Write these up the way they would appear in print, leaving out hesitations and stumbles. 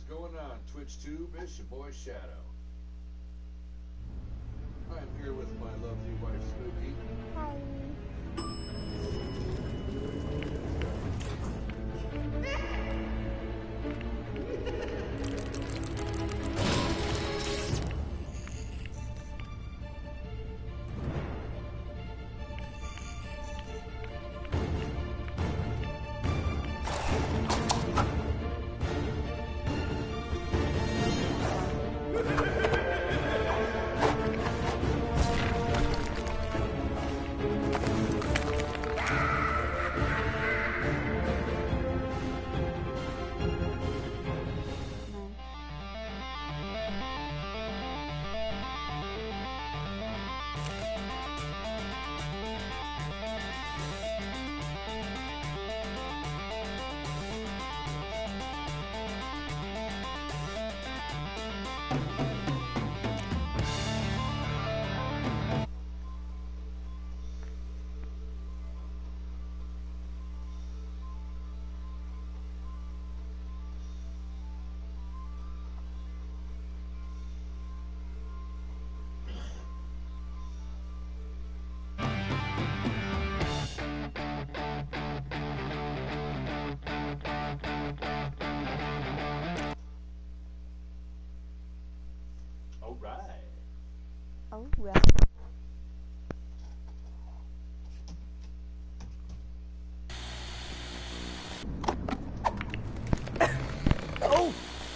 is going on? TwitchTube, it's your boy Shadow. I'm here with my lovely wife Spooky. Hi. Oh, right. Oh!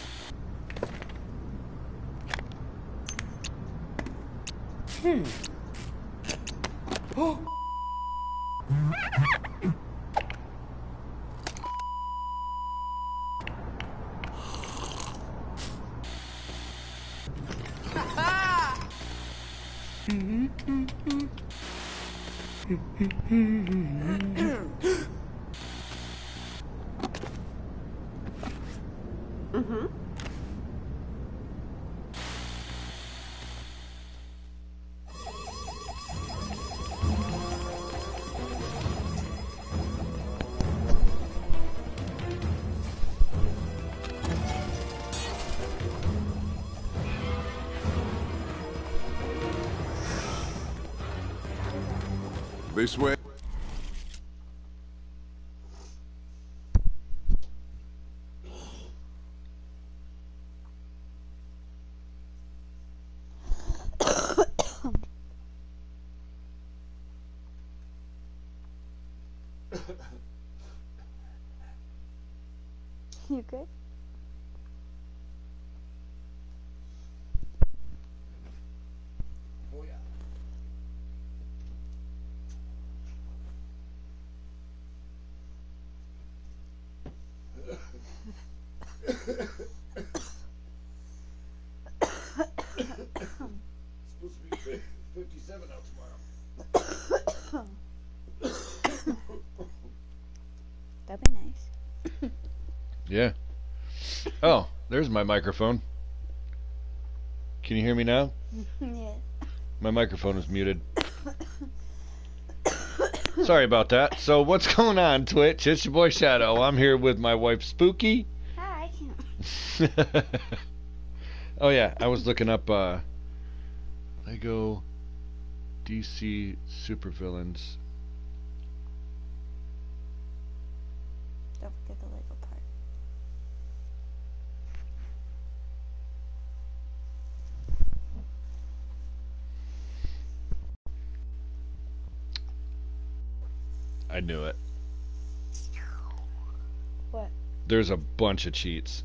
Oh! This way. You good? Oh yeah. Supposed to be 57 out tomorrow. That'd be nice. Yeah. Oh, there's my microphone. Can you hear me now? Yeah. My microphone is muted. Sorry about that. So what's going on, Twitch? It's your boy Shadow. I'm here with my wife Spooky. Hi. Oh yeah, I was looking up Lego DC supervillains. Don't forget the Lego part. I knew it. What? There's a bunch of cheats.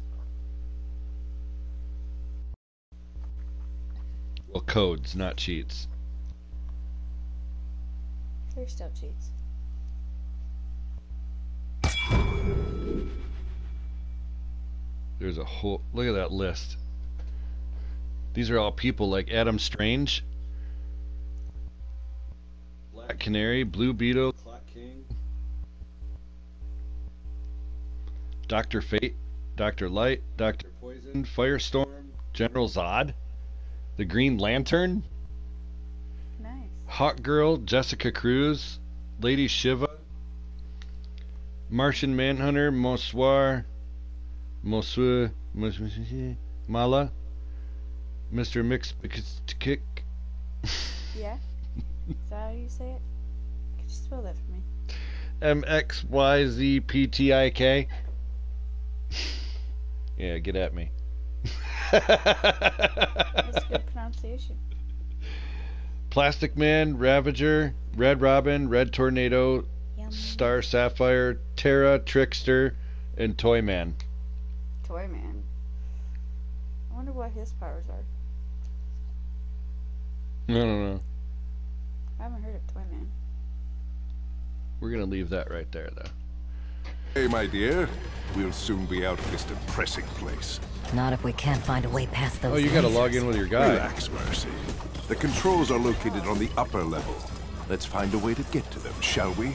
Well, codes, not cheats. There's still cheats. There's a whole... Look at that list. These are all people like Adam Strange, Black Canary, Blue Beetle, Clock King, Dr. Fate, Dr. Light, Dr. Poison, Firestorm, General Zod, the Green Lantern, Nice. Hawk Girl, Jessica Cruz, Lady Shiva, Martian Manhunter, Monsieur, Mala, Mr. Mix Kick. Yeah? Is that how you say it? Could you spell that for me? MXYZPTIK. Yeah, get at me. That's a good pronunciation. Plastic Man, Ravager, Red Robin, Red Tornado, Yum. Star Sapphire, Terra, Trickster, and Toy Man. Toy Man. I wonder what his powers are. I don't know. I haven't heard of Toy Man. We're gonna leave that right there, though. Hey, my dear. We'll soon be out of this depressing place. Not if we can't find a way past those. Oh, you gotta lasers. log in with your guy. Relax, Mercy. The controls are located on the upper level. Let's find a way to get to them, shall we?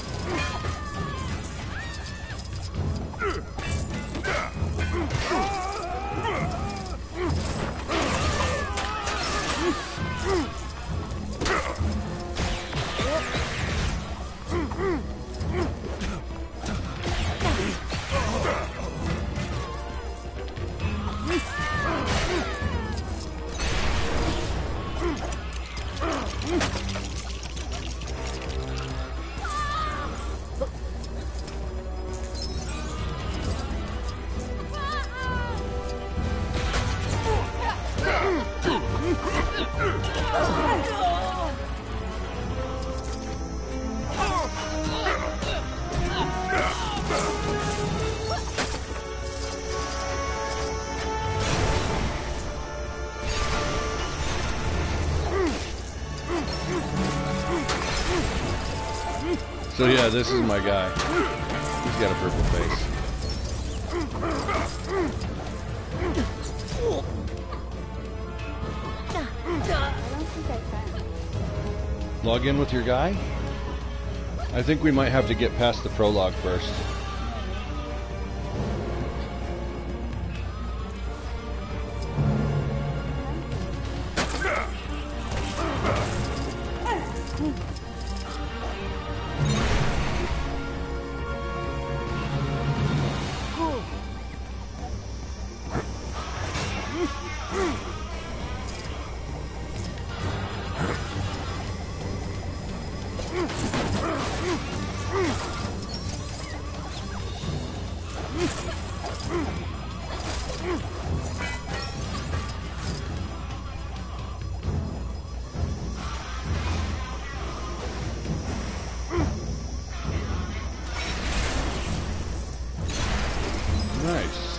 So yeah, this is my guy. He's got a purple face. I don't think I can. Log in with your guy? I think we might have to get past the prologue first. Nice.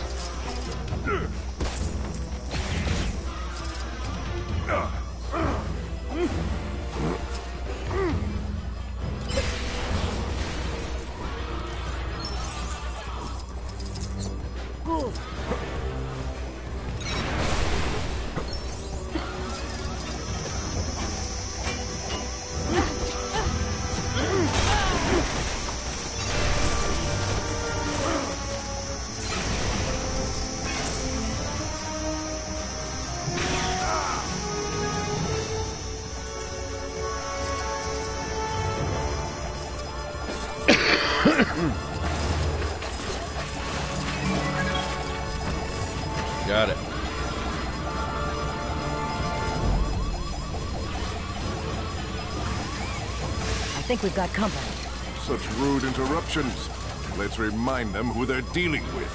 Got it. I think we've got company. Such rude interruptions. Let's remind them who they're dealing with.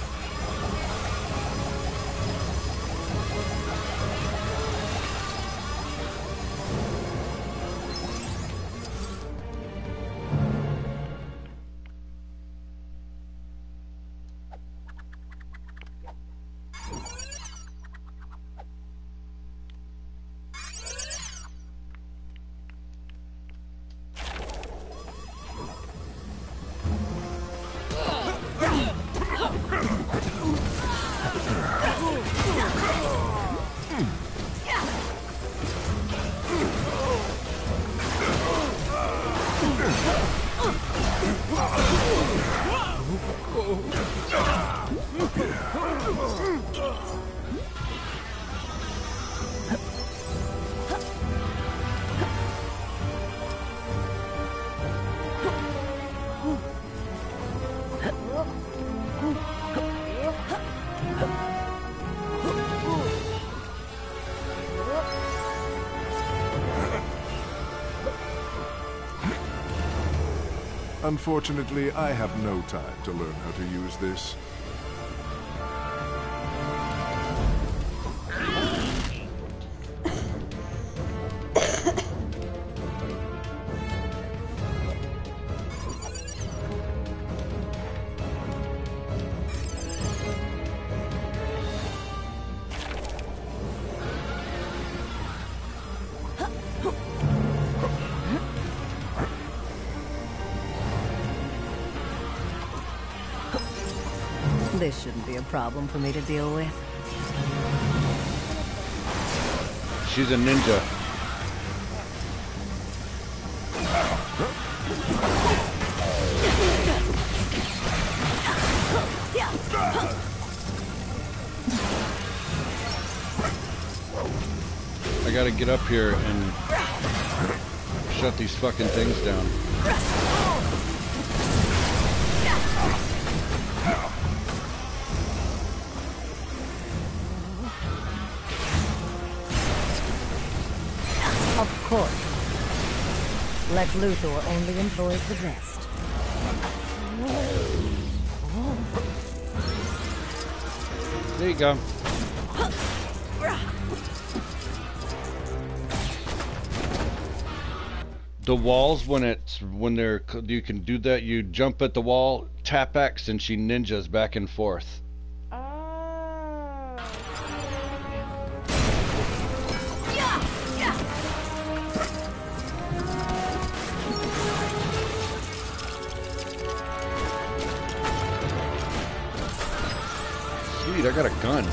Unfortunately, I have no time to learn how to use this. This shouldn't be a problem for me to deal with. She's a ninja. I gotta get up here and shut these fucking things down. Of course. Lex Luthor only employs the best. There you go. The walls, when you can do that, you jump at the wall, tap X, and she ninjas back and forth. Oh. Sweet, I got a gun.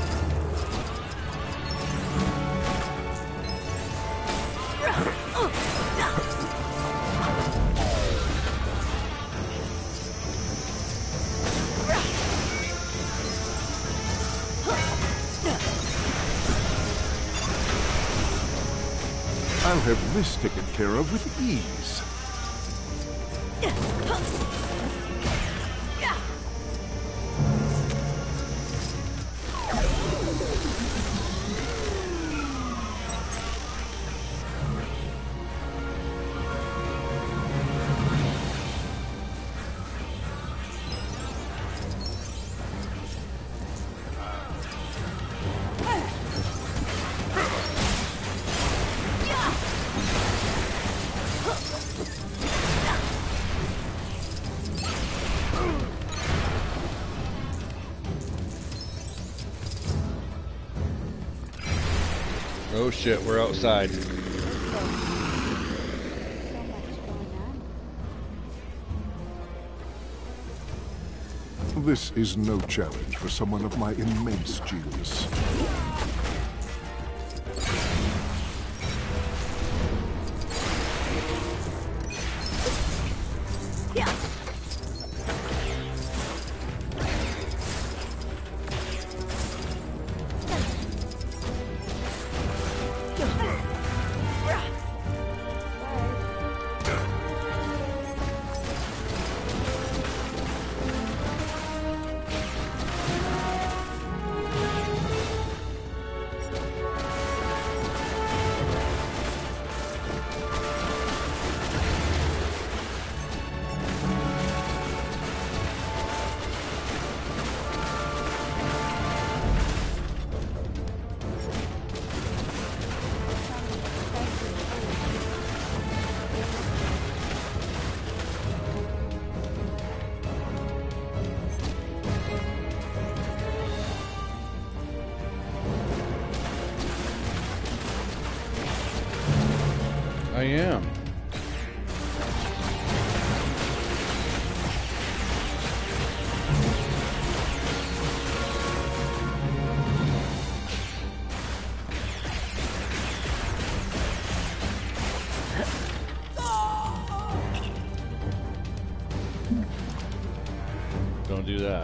I'll have this taken care of with ease. Oh shit, we're outside. So much going on. This is no challenge for someone of my immense genius. I am. Don't do that.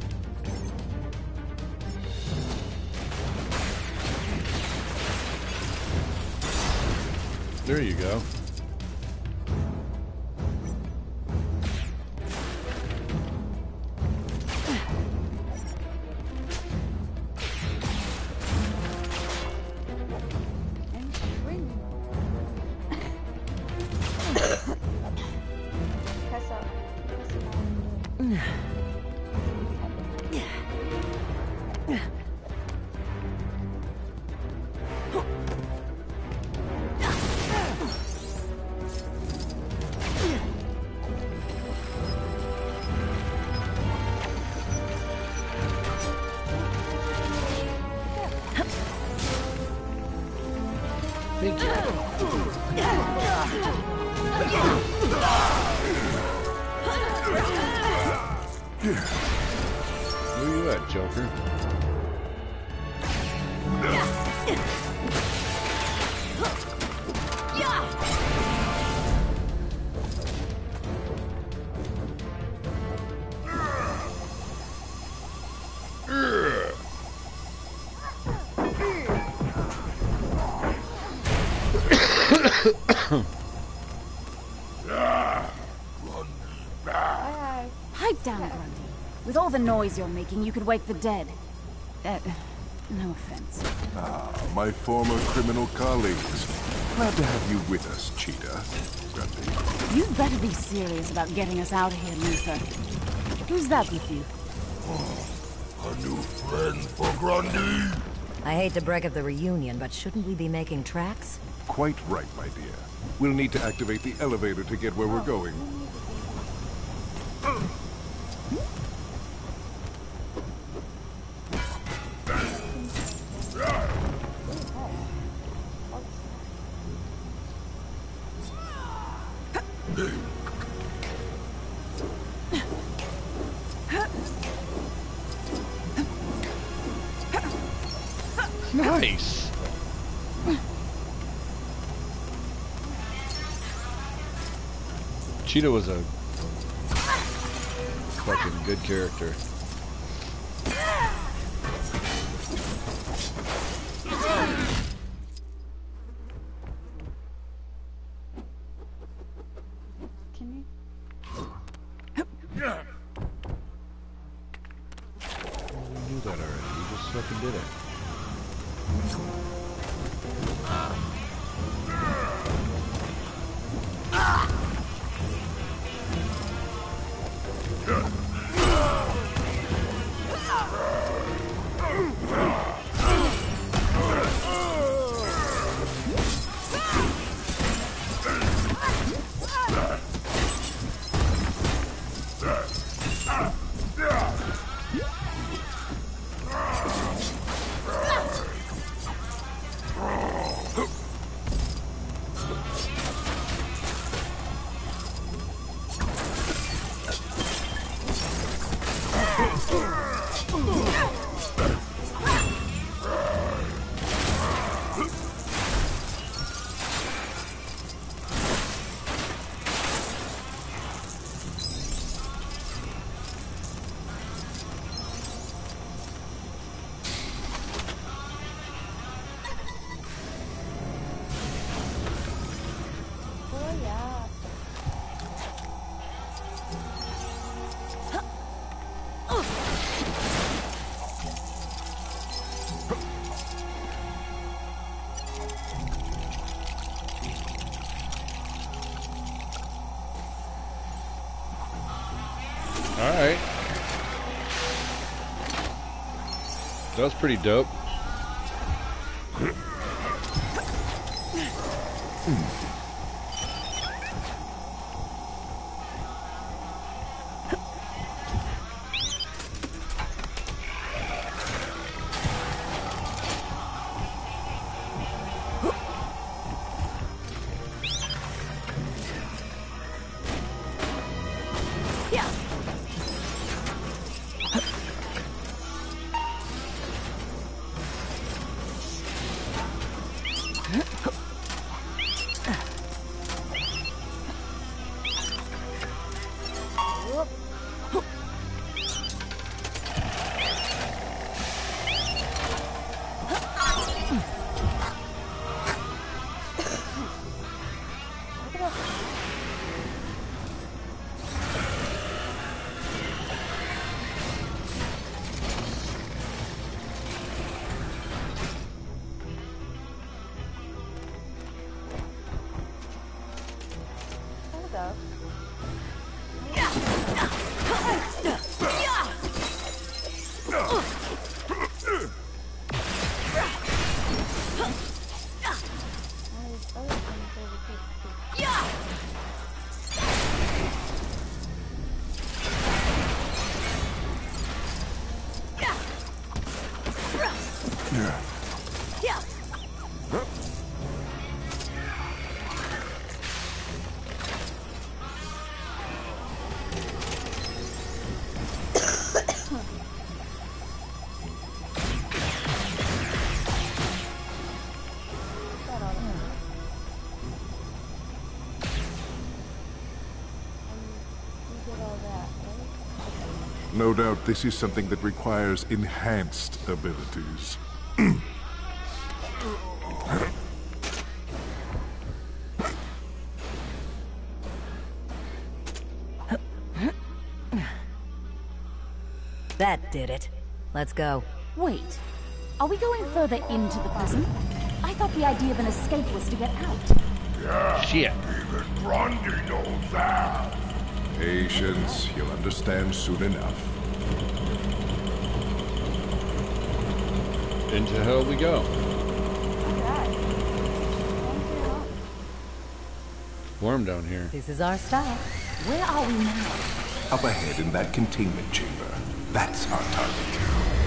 There you go. And swing. Press up. Thank you. Where you at, Joker? Bye. Pipe down, Grundy. With all the noise you're making, you could wake the dead. No offense. My former criminal colleagues. Glad to have you with us, Cheetah. Grundy. You'd better be serious about getting us out of here, Luther. Who's that with you? A new friend for Grundy. I hate to break up the reunion, but shouldn't we be making tracks? Quite right, my dear. We'll need to activate the elevator to get where we're going. Nice. Cheetah was a fucking good character. Can you? We knew that already. We just fucking did it. Oh yeah. Alright. That was pretty dope. No doubt this is something that requires enhanced abilities. That did it. Let's go. Wait. Are we going further into the prison? I thought the idea of an escape was to get out. Shit. Even Grundy knows that. Patience. You'll understand soon enough. Into hell we go. Alright. Warm down here. This is our stop. Where are we now? Up ahead in that containment chamber. That's our target.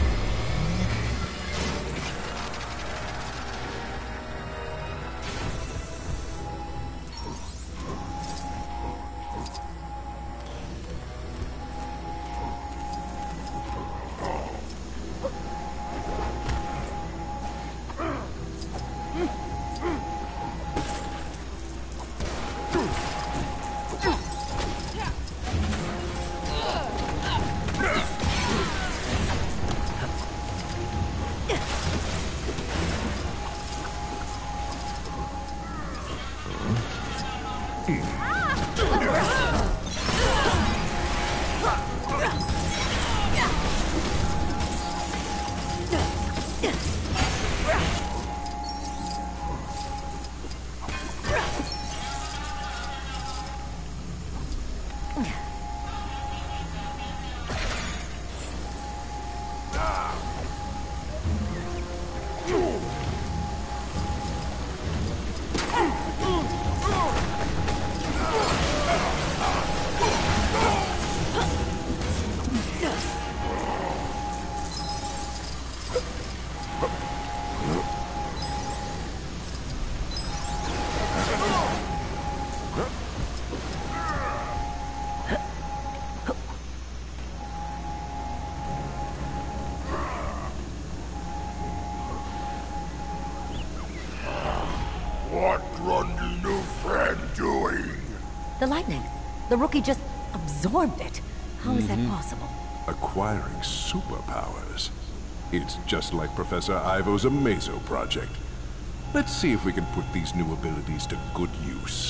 What Grundy new friend doing? The lightning. The rookie just absorbed it. How is that possible? Acquiring superpowers. It's just like Professor Ivo's Amazo project. Let's see if we can put these new abilities to good use.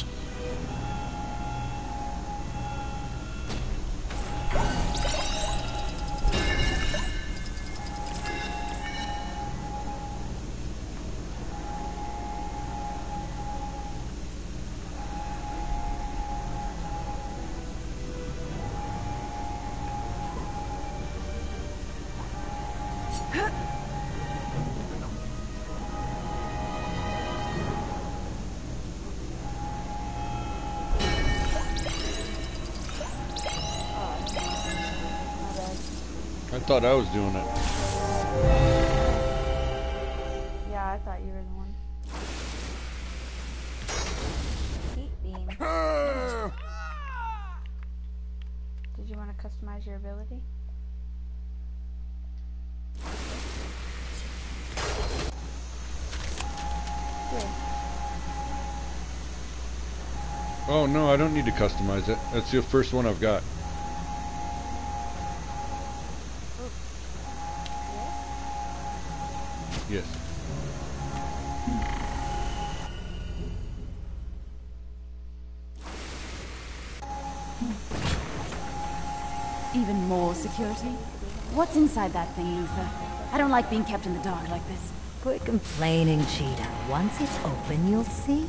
I thought I was doing it. Yeah, I thought you were the one. Heat beam. Did you want to customize your ability? Good. Oh no, I don't need to customize it. That's the first one I've got. Yes. Even more security? What's inside that thing, Luther? I don't like being kept in the dark like this. Quit complaining, Cheetah. Once it's open, you'll see.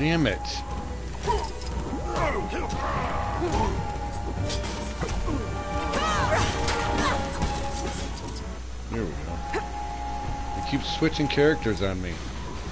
Damn it. There we go. You keep switching characters on me.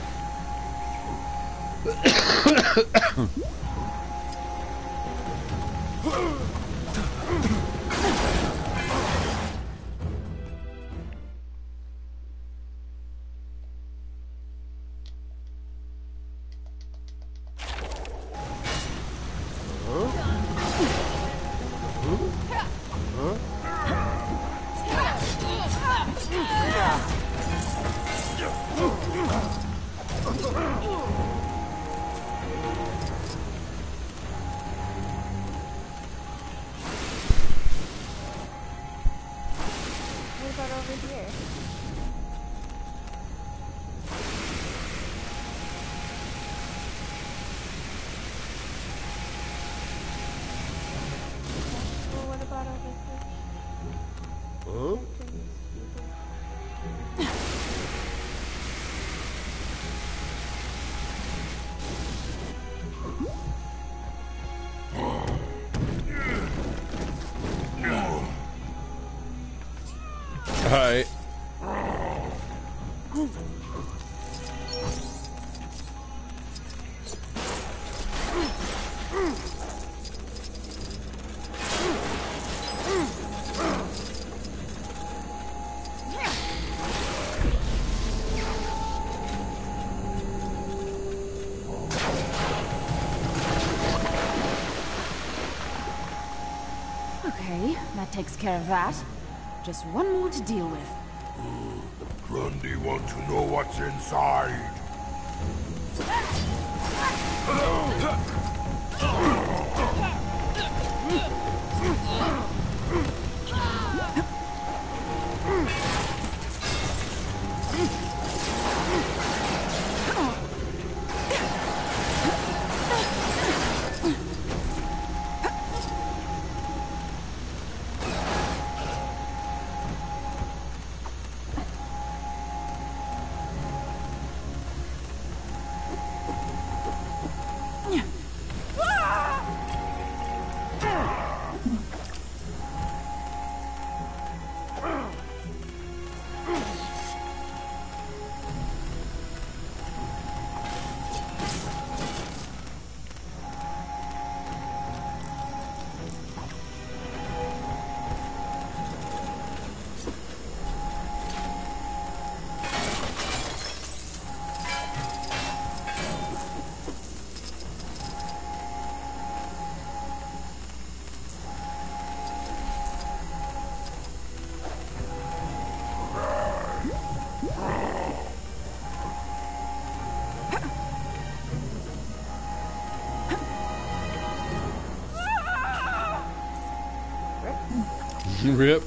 What about over here? Well, what about over here? Alright. Okay, that takes care of that. Just one more to deal with. Grundy want to know what's inside. Rip.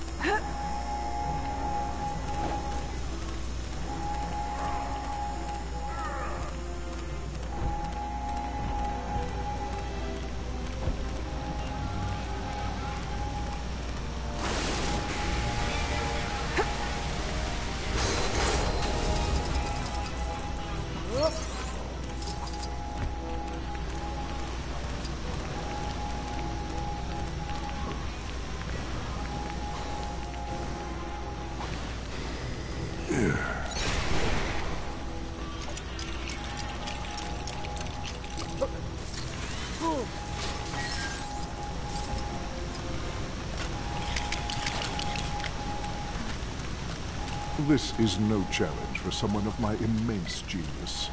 This is no challenge for someone of my immense genius.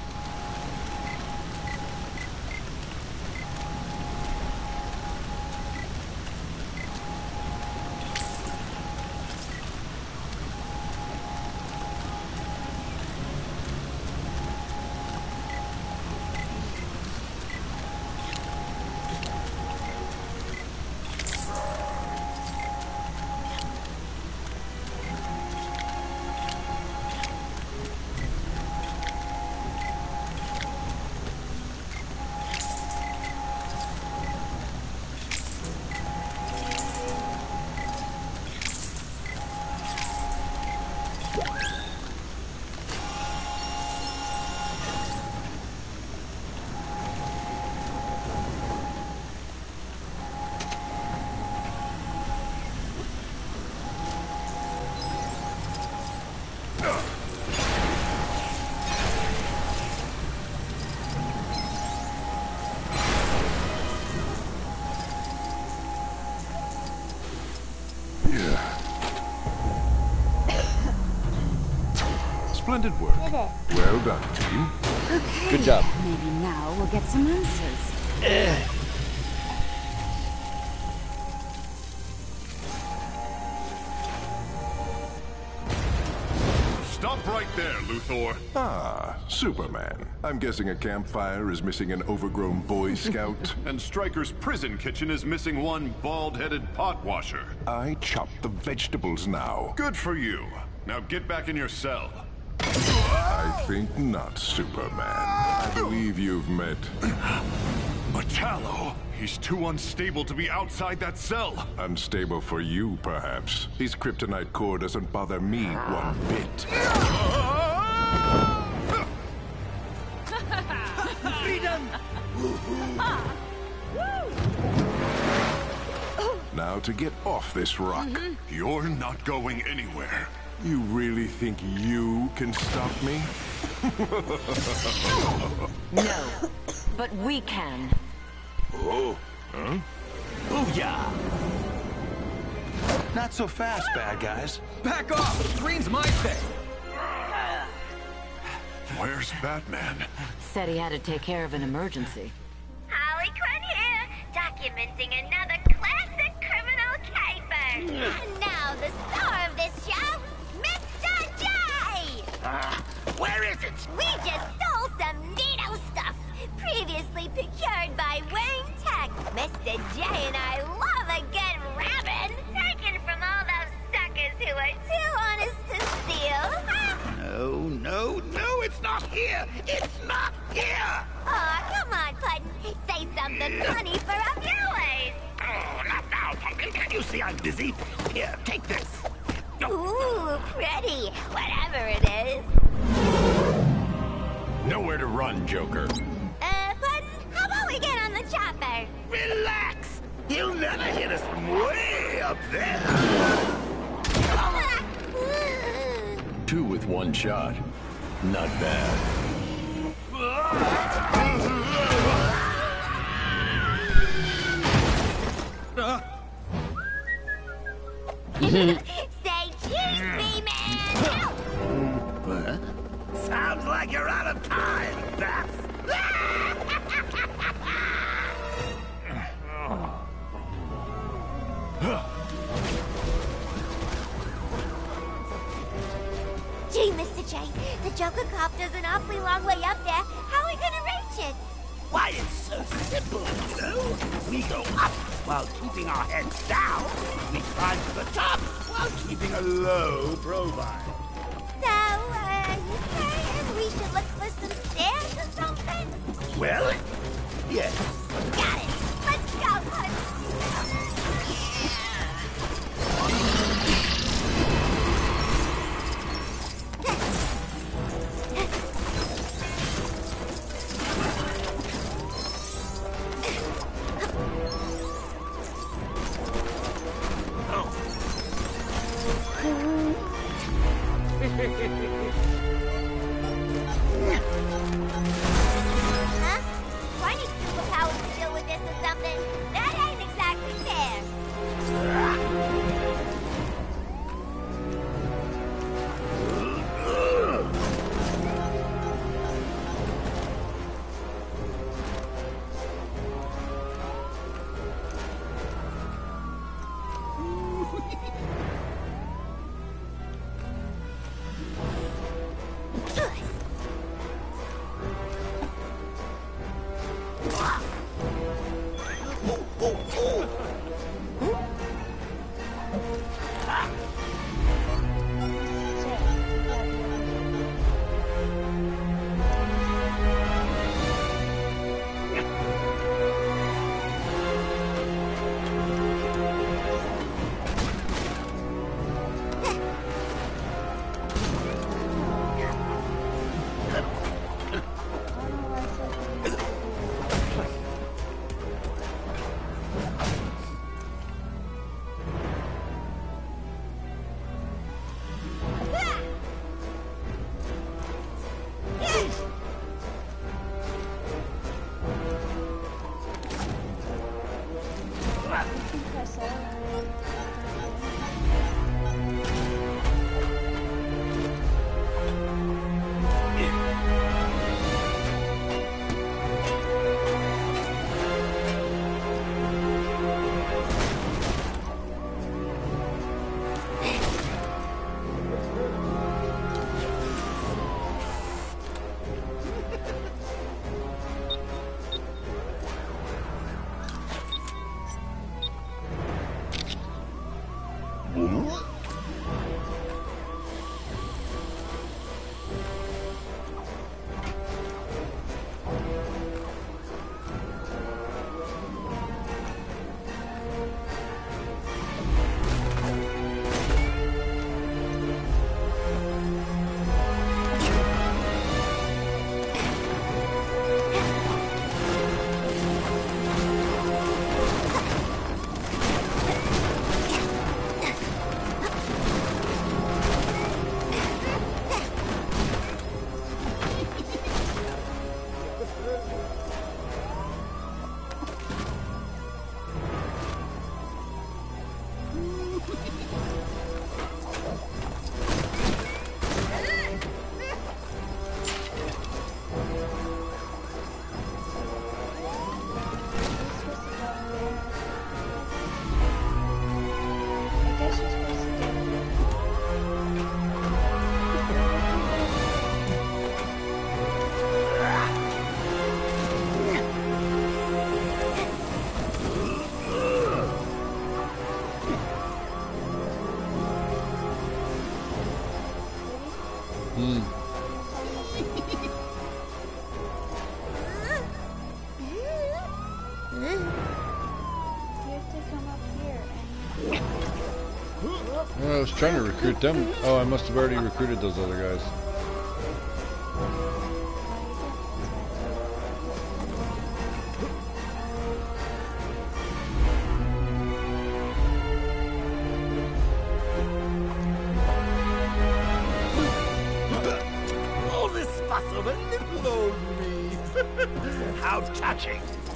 Splendid work. Did it? Well done, team. Okay. Good job. Maybe now we'll get some answers. Stop right there, Luthor. Ah, Superman. I'm guessing a campfire is missing an overgrown Boy Scout. And Stryker's prison kitchen is missing one bald-headed pot washer. I chop the vegetables now. Good for you. Now get back in your cell. I think not, Superman. I believe you've met... Metallo! He's too unstable to be outside that cell. Unstable for you, perhaps. His kryptonite core doesn't bother me one bit. Freedom! Now to get off this rock. You're not going anywhere. You really think you can stop me? No, but we can. Oh, huh? Booyah! Not so fast, bad guys. Back off! Green's my thing! Where's Batman? Said he had to take care of an emergency. Harley Quinn here, documenting another classic criminal caper. And now the star of this show, Mr. J! Where is it? We just stole some neato stuff, previously procured by Wayne Tech. Mr. J and I love a good rabbit, taken from all those suckers who are too honest to steal. No, it's not here! It's not here! Aw, come on, Puddin'. Say something funny for a viewers. Oh, not now, Pumpkin. Can't you see I'm busy? Here, take this. Ooh, pretty. Whatever it is. Nowhere to run, Joker. Puddin', how about we get on the chopper? Relax! He'll never hit us from way up there! Two with one shot. Not bad. Say cheese, B-Man! Sounds like you're out of time, Bats! Gee, Mr. J, the Joker copter's an awfully long way up there. How are we gonna reach it? Why, it's so simple, you know? We go up while keeping our heads down. We climb to the top while keeping a low profile. So, you saying we should look for some stairs or something? Well, yes. Got it. Let's go, Puddin'. Huh? Do I need superpowers was trying to recruit them. Oh, I must have already recruited those other guys. All this fuss over little old me. How touching.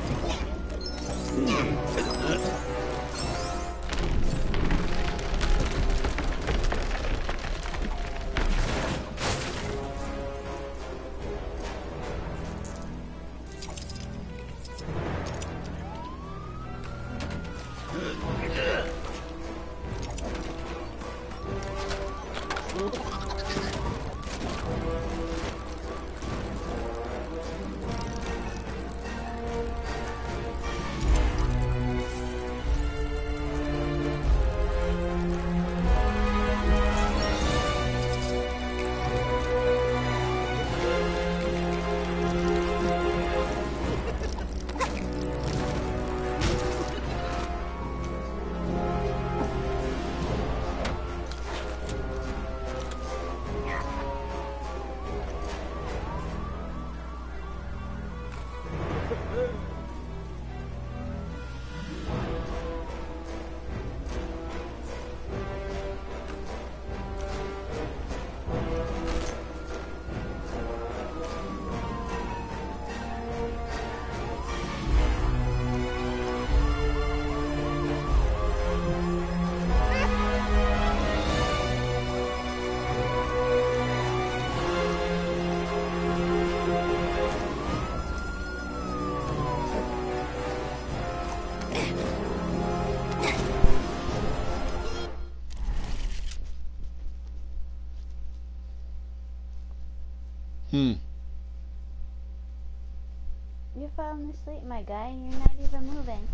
You're falling asleep, my guy, and you're not even moving.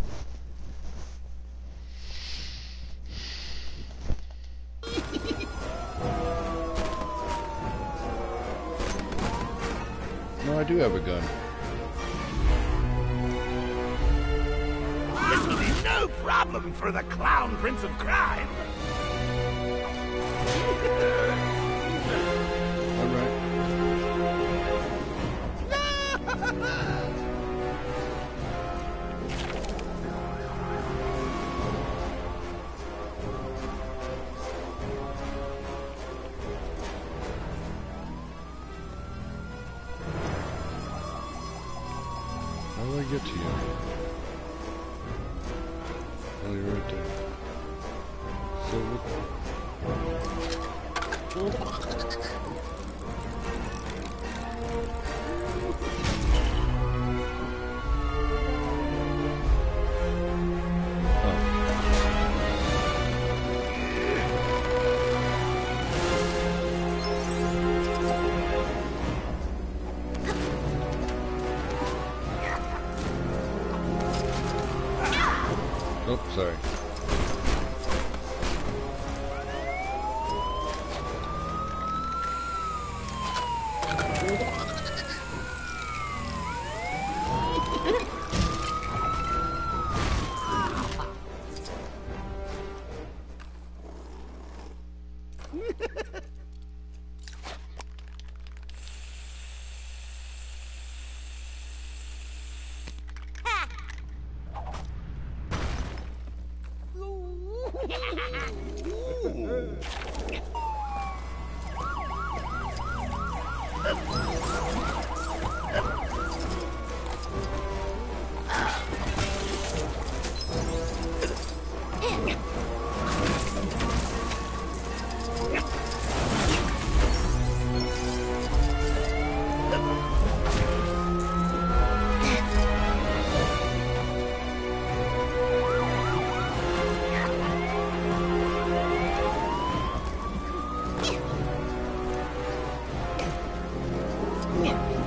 No, I do have a gun. This will be no problem for the Clown Prince of Crime. Alright. How do I get to you? Oh, you're right there. So oh, sorry. Yeah.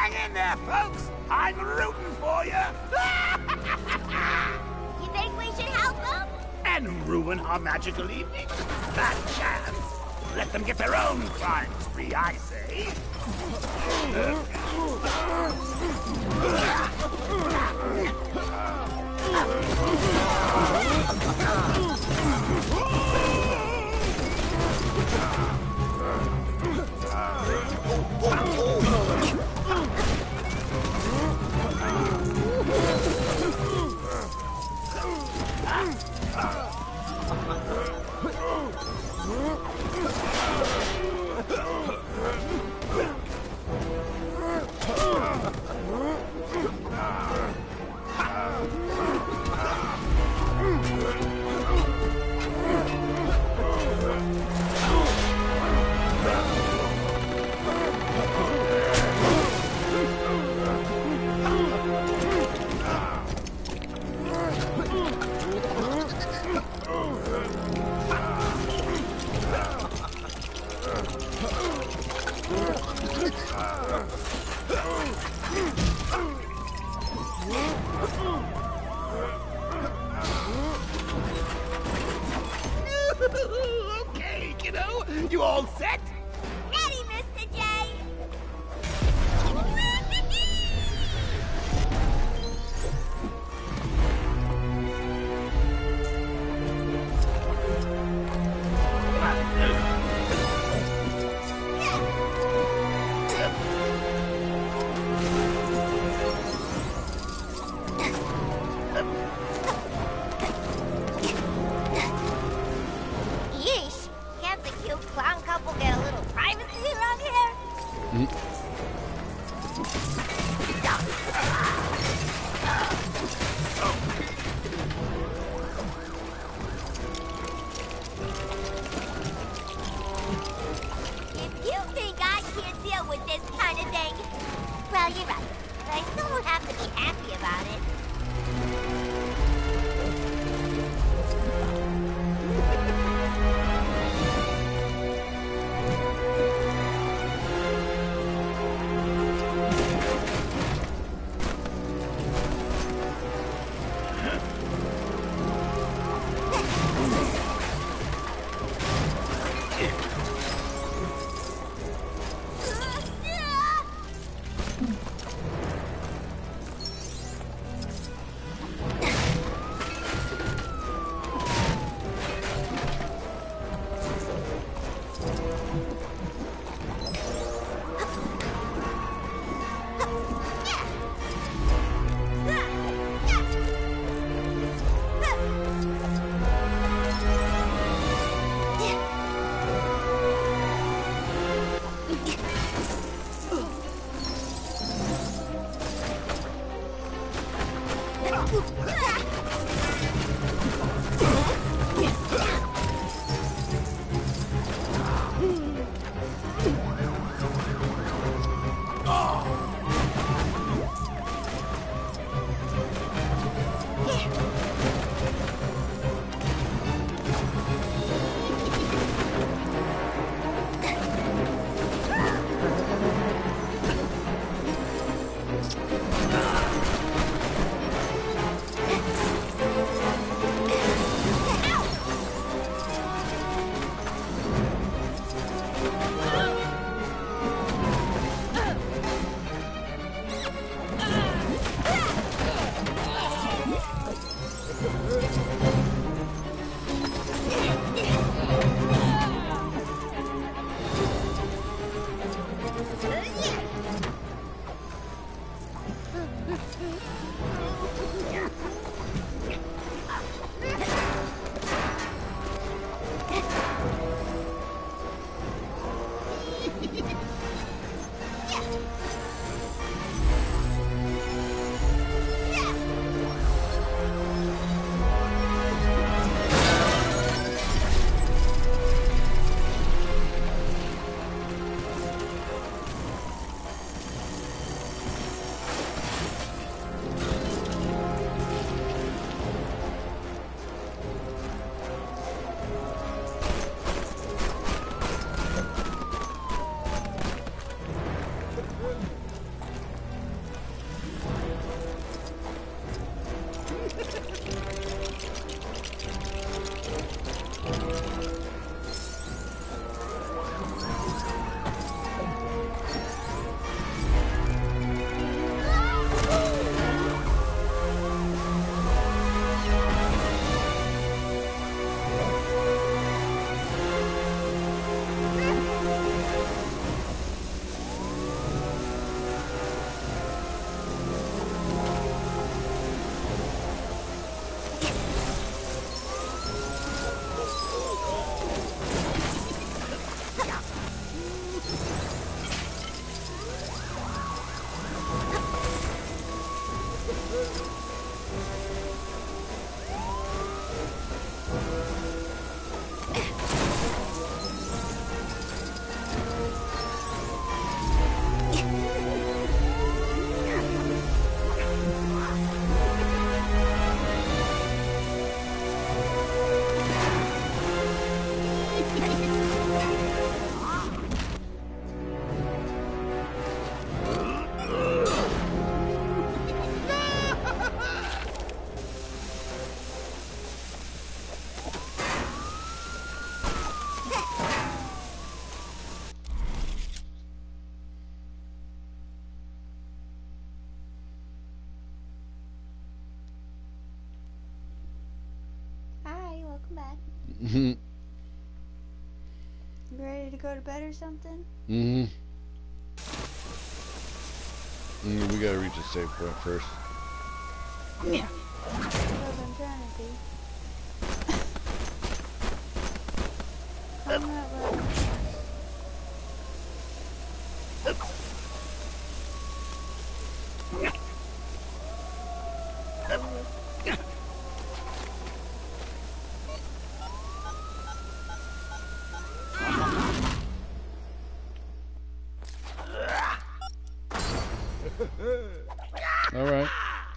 Hang in there, folks. I'm rooting for you. You think we should help them? And ruin our magical evening? That chance. Let them get their own crime spree, I say. Okay, kiddo. You all set? Ready, Mr. J. Yeesh. Can't the cute clown couple get a little privacy around here? If you think I can't deal with this kind of thing, well, you're right. But I still don't have to be happy about it. Mm-hmm. You ready to go to bed or something? Mm-hmm. We gotta reach a safe point first. That's what I'm trying to do. I'm not running. All right.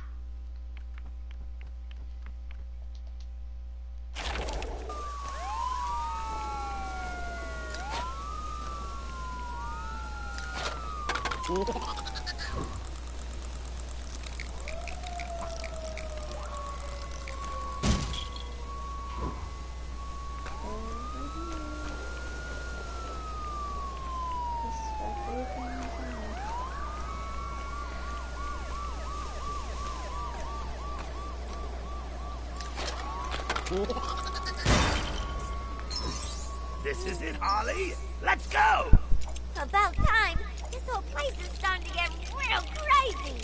This is it, Harley. Let's go! About time. This whole place is starting to get real crazy.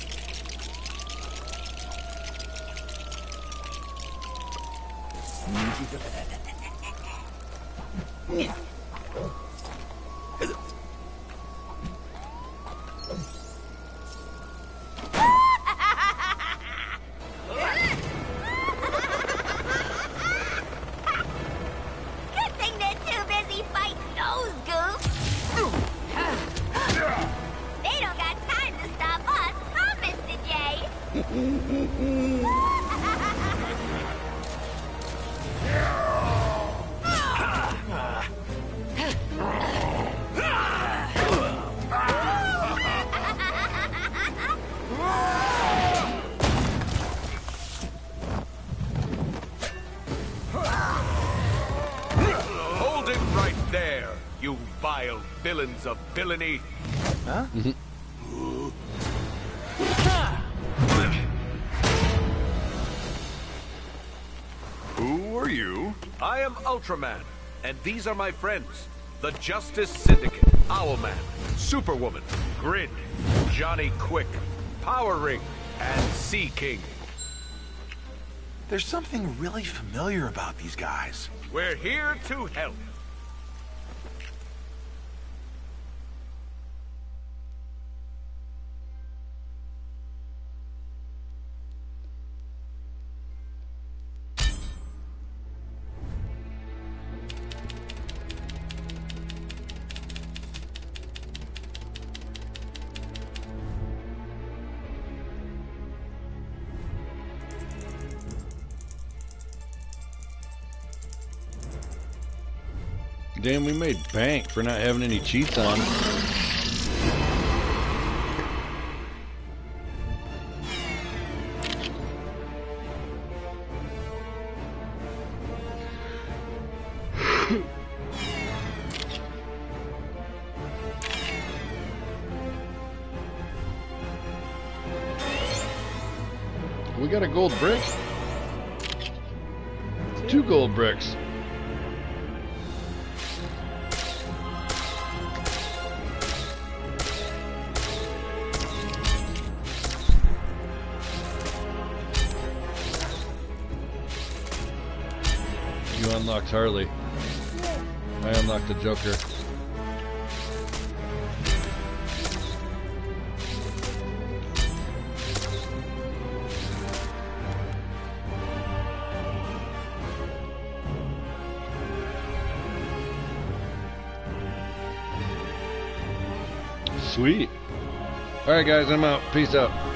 Good thing they're too busy fighting those goofs. They don't got time to stop us, huh, Mr. J? Hold it right there, you vile villains of villainy. Huh? Who are you? I am Ultraman, and these are my friends. The Justice Syndicate, Owlman, Superwoman, Grid, Johnny Quick, Power Ring, and Sea King. There's something really familiar about these guys. We're here to help. Damn, we made bank for not having any cheats on. We got a gold brick. 2 gold bricks. You unlocked Harley. I unlocked the Joker. Sweet. Alright guys, I'm out. Peace out.